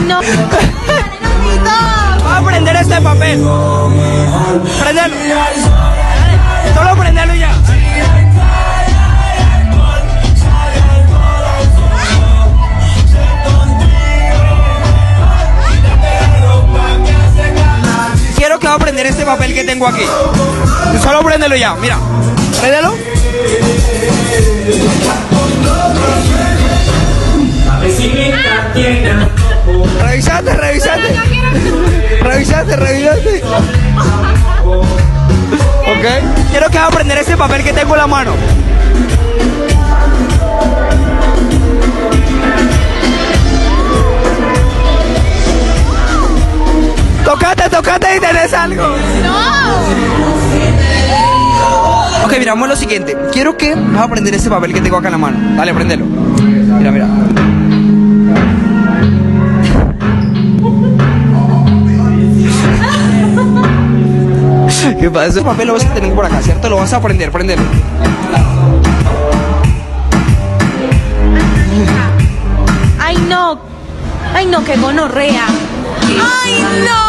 no. Vamos a prender este papel. Prendelo. Solo prendelo y ya. Quiero que va a prender este papel que tengo aquí. Solo préndelo ya, mira. Préndelo. Revisate. Ok. Quiero que va a prender este papel que tengo en la mano. Tócate y tenés algo. No. Ok, mira, vamos a lo siguiente. Quiero que vas a prender este papel que tengo acá en la mano. Dale, prendelo. Mira. ¿Qué pasa? Ese papel lo vas a tener por acá, ¿cierto? Lo vas a prender, prendelo. Ay, no, qué gonorrea. Ay, no.